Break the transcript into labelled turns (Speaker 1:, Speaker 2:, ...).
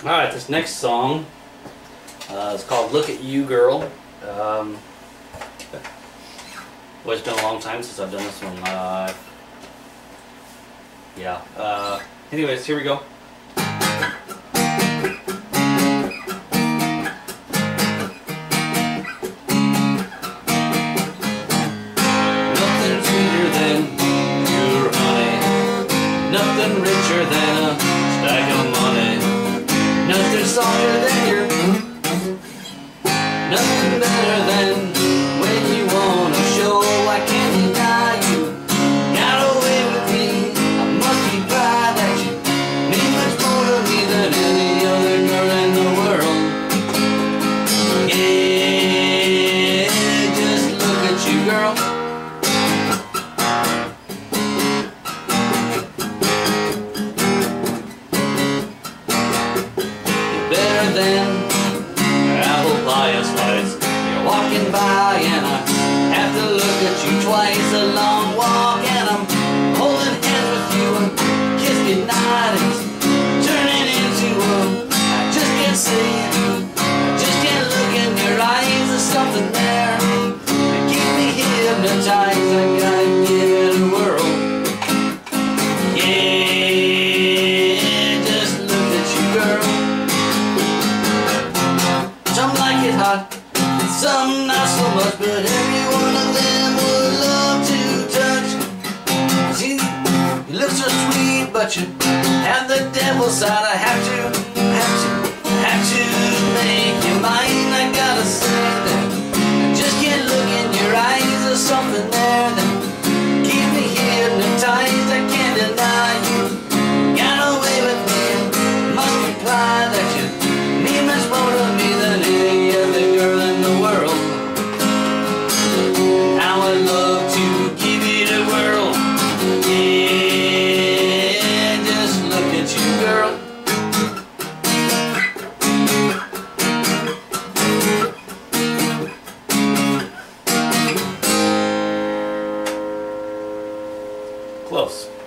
Speaker 1: Alright, this next song is called Look at You Girl. Well, it's been a long time since I've done this one live. Yeah. Anyways, here we go. Nothing sweeter than pure honey. Nothing richer than a stack of money. Nothing softer than your. Nothing better than when you wanna show I can't deny you. Got away with me, I must be proud that you mean much more to me than any other girl in the world. Yeah, just look at you, girl. You're better than apple pie slice. You're walking by and I have to look at you twice. A long walk and I'm holding hands with you and kiss goodnight. It's turning into I just can't see it. I just can't look in your eyes. There's something there that keep me hypnotized. I gotta give it a whirl. Yeah, just look at you, girl. Some like it hot, some not so much, but every one of them would love to touch. See, you look so sweet, but you have the devil's side. I have to make you mine. I gotta say that I just can't look in your eyes. There's something there that keep me hypnotized. I can't deny you. Got away with me, must imply that you mean much more to me than any other girl in the world. Now I'd love to give it a whirl. Yeah, just look at you, girl. Close.